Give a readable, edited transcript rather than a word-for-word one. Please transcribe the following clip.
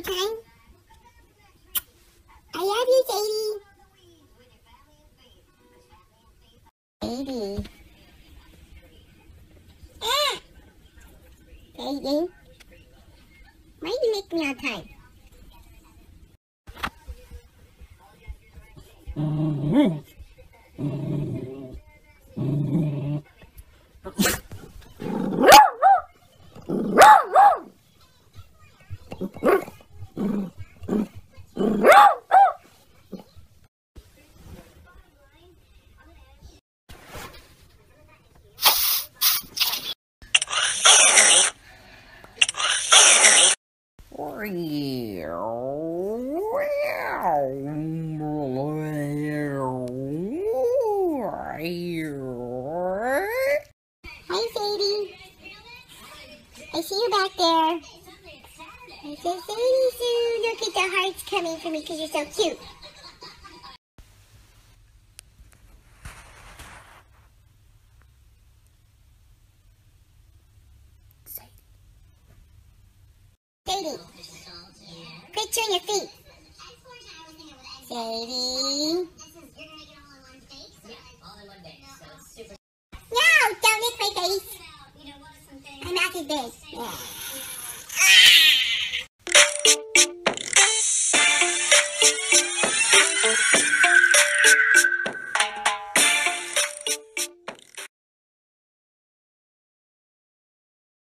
time? I love you, Sadie. Sadie. Ah! Sadie. Why do you make me all time? Hi, Sadie. I see you back there. I said, Sadie, soon. Look at the hearts coming for me because you're so cute. Sadie, quit chewing your feet. Sadie. No, don't lick my face. My mouth is big. Yeah.